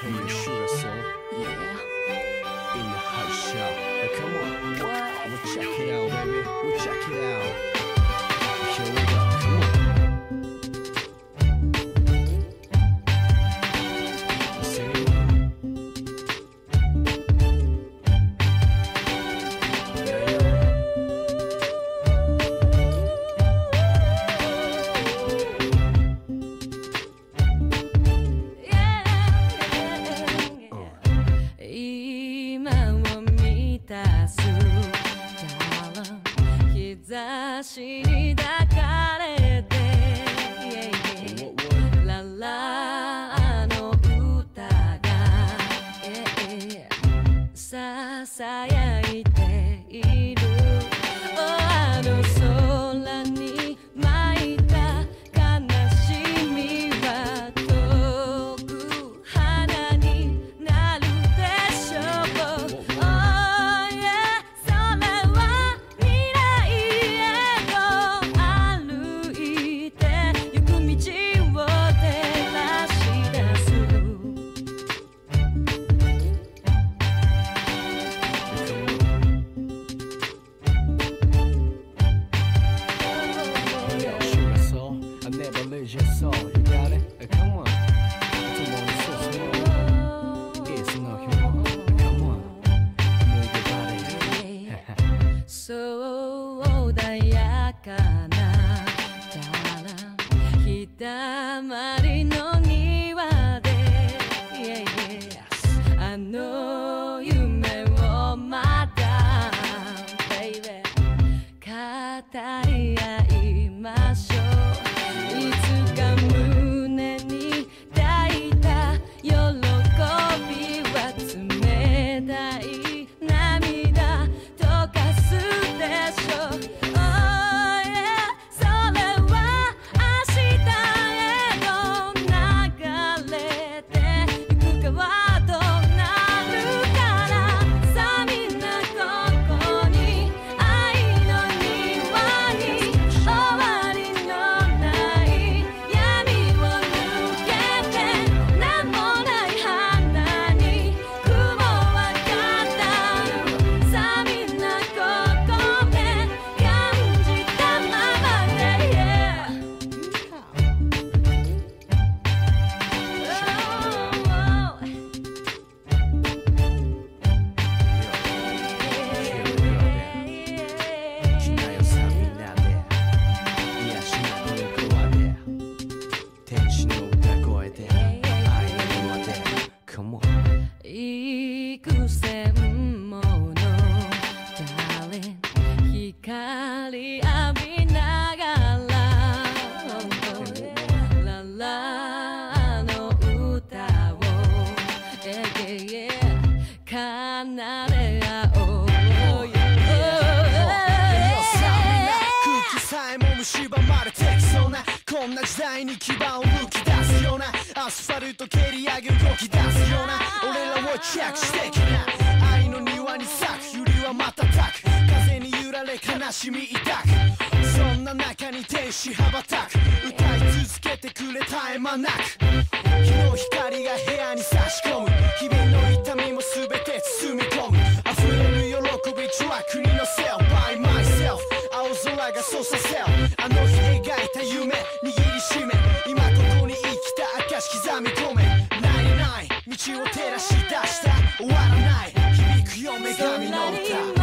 Hey, you sugar soul. Yeah. In the hot shop. Hey, come on. What? We'll check it out, baby. We'll check it out. Here we go. Come on. Sing it. Yeah, yeah. 今を満たす日差しに抱かれてララの歌がささやいているあの空に舞いた悲しみは遠く花になるでしょう Oh yeah それは未来へと歩いてゆく道を照らし出す Yo, sugar soul. I never lose your soul. You got it? Come on. Come on, it's so small. It's no humor. Come on. Move your body. そう穏やかな日だまりの庭であの夢をまた Baby 語り合いましょういつか胸に抱いた喜びは冷たい涙溶かすでしょう Oh yeah それは明日へと流れてゆく川となるからさあみんなここに愛の庭に終わりのない闇を抜けて名もない花に雲は語るさあみんなここで感じたままで Yeah Come on. 幾千もの Darling 光浴びながらララの歌を奏で合おう空気さえも蝕まれてきそうなこんな時代に牙をむき出すようなアスファルト蹴り上げ動き出すような俺らをチェックしてきな愛の庭に咲くユリは瞬く風に揺られ悲しみ抱くそんな中に天使羽ばたく歌い続けてくれ絶え間なく日の光が部屋に差し込む日々の痛みも全て包み込む溢れる喜びトラックに乗せよ By myself 青空がそうさせよあの日描いた夢握りしめ今ここに生きた証刻み込めないない道を照らし出した終わらない響くよ女神の歌